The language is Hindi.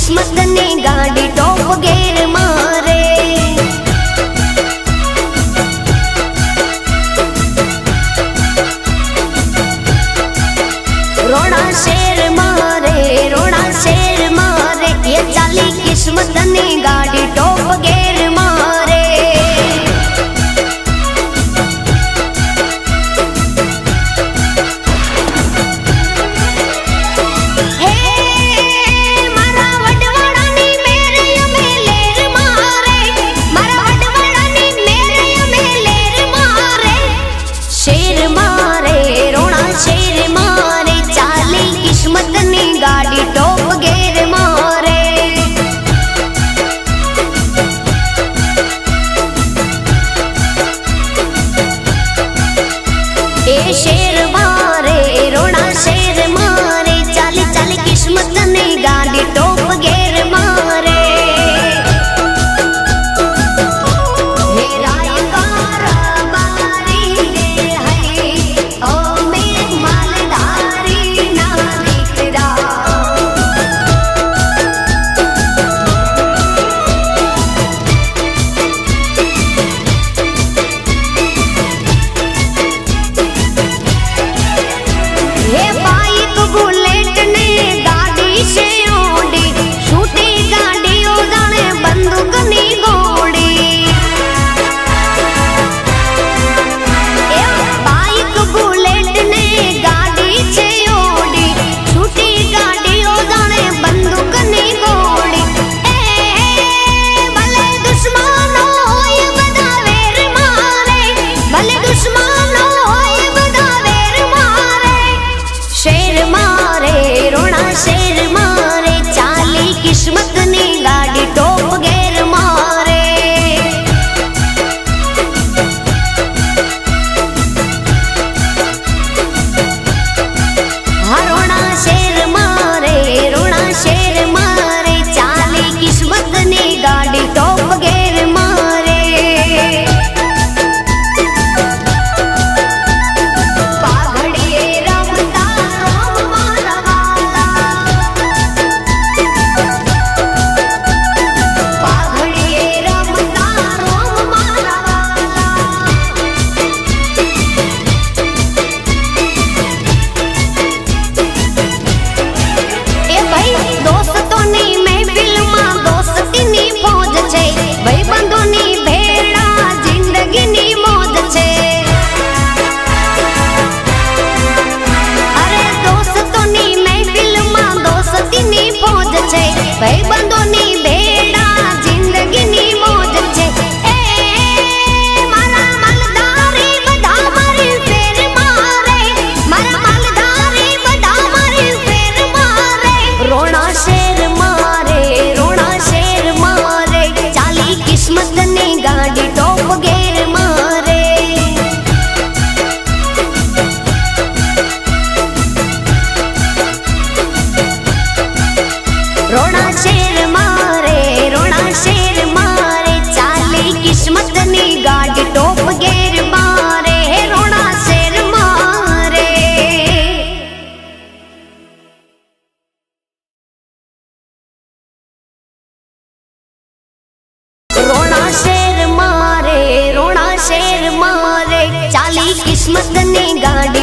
किस्मत ने गाड़ी टॉप गेर मारे। रोड़ा शेर मारे, रोड़ा शेर मारे, ये चाली किस्मत ने गाड़ी टॉप गेर मारे। गाड़ी टॉप गेर मारे। ए शेर मारे, रोड़ा शेर मारे, चाली चाली किस्मत ने गाड़ी टॉप गेर मारे। किस्मत ने गाड़ी टॉप गेर मारे। रोड़ा शेर मारे, रोड़ा शेर मारे, चाली किस्मत ने गाड़ी टॉप गेर मारे। पाघड़िए रमता रोम मारा वाला, किस्मत ने गाड़ी टॉप गेर मारे। रोड़ा शेर मारे, रोड़ा शेर मारे, चाली किस्मत ने गाड़ी टॉप गेर मारे। रोड़ा शेर मारे। रोड़ा शेर मारे, रोड़ा शेर मारे, चाली किस्मत ने गाड़ी